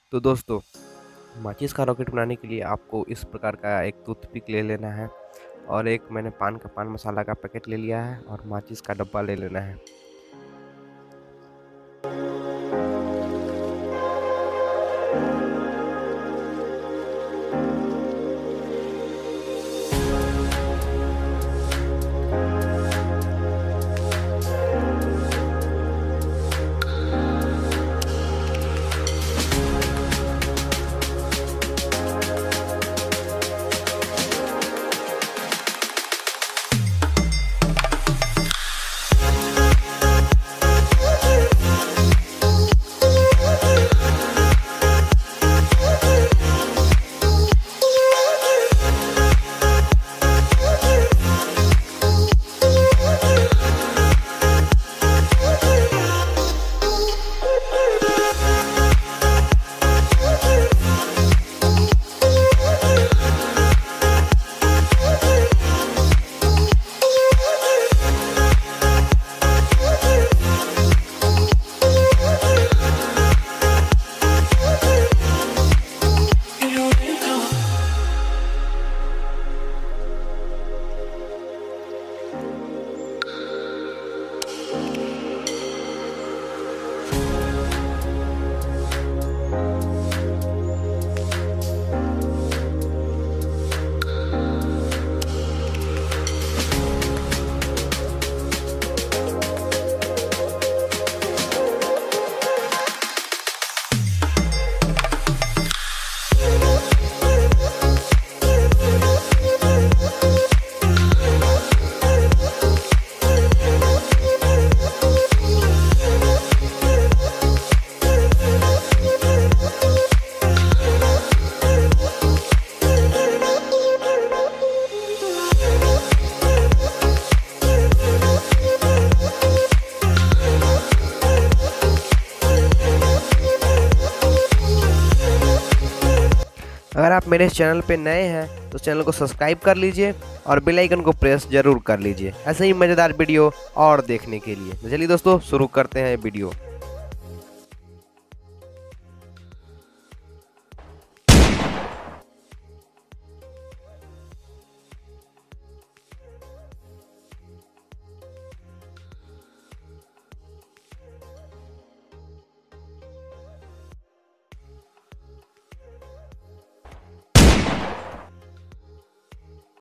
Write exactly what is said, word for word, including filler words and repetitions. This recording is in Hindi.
तो दोस्तों, माचिस का रॉकेट बनाने के लिए आपको इस प्रकार का एक टूथपिक ले लेना है और एक मैंने पान का पान मसाला का पैकेट ले लिया है और माचिस का डब्बा ले लेना है। अगर आप मेरे चैनल पे नए हैं तो चैनल को सब्सक्राइब कर लीजिए और बेल आइकन को प्रेस जरूर कर लीजिए ऐसे ही मज़ेदार वीडियो और देखने के लिए। तो चलिए दोस्तों, शुरू करते हैं वीडियो।